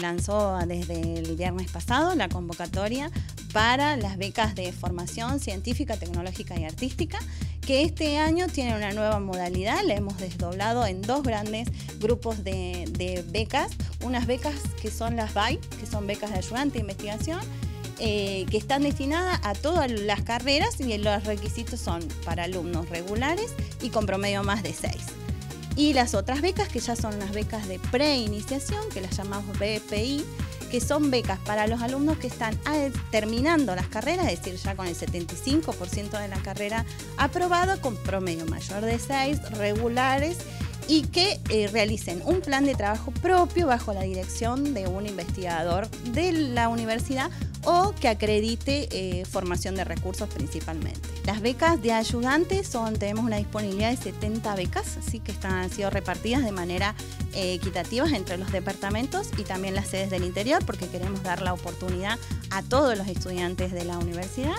lanzó desde el viernes pasado la convocatoria para las becas de formación científica, tecnológica y artística, que este año tiene una nueva modalidad. La hemos desdoblado en dos grandes grupos de becas. Unas becas que son las BAI, que son becas de ayudante de investigación, que están destinadas a todas las carreras, y los requisitos son para alumnos regulares y con promedio más de 6. Y las otras becas, que ya son las becas de preiniciación, que las llamamos BPI, que son becas para los alumnos que están terminando las carreras, es decir, ya con el 75% de la carrera aprobada, con promedio mayor de 6, regulares, y que realicen un plan de trabajo propio bajo la dirección de un investigador de la universidad o que acredite formación de recursos principalmente. Las becas de ayudantes tenemos una disponibilidad de 70 becas, así que han sido repartidas de manera equitativa entre los departamentos y también las sedes del interior, porque queremos dar la oportunidad a todos los estudiantes de la universidad,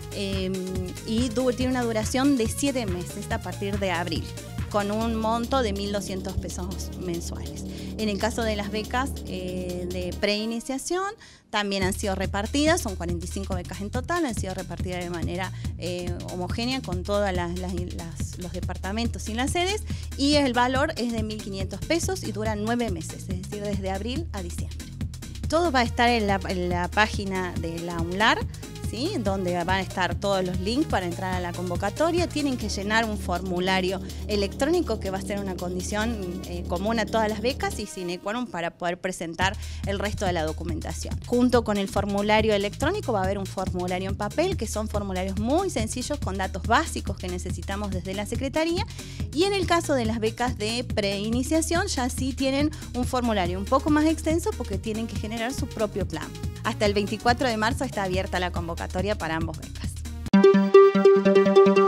y tiene una duración de 7 meses a partir de abril, con un monto de 1.200 pesos mensuales. En el caso de las becas de preiniciación, también han sido repartidas, son 45 becas en total, han sido repartidas de manera homogénea con todos los departamentos y las sedes, y el valor es de 1.500 pesos y dura 9 meses, es decir, desde abril a diciembre. Todo va a estar en la página de la UNLAR, ¿sí?, donde van a estar todos los links para entrar a la convocatoria. Tienen que llenar un formulario electrónico que va a ser una condición común a todas las becas y sine qua non para poder presentar el resto de la documentación. Junto con el formulario electrónico va a haber un formulario en papel, que son formularios muy sencillos con datos básicos que necesitamos desde la Secretaría, y en el caso de las becas de preiniciación ya sí tienen un formulario un poco más extenso porque tienen que generar su propio plan. Hasta el 24 de marzo está abierta la convocatoria para ambas becas.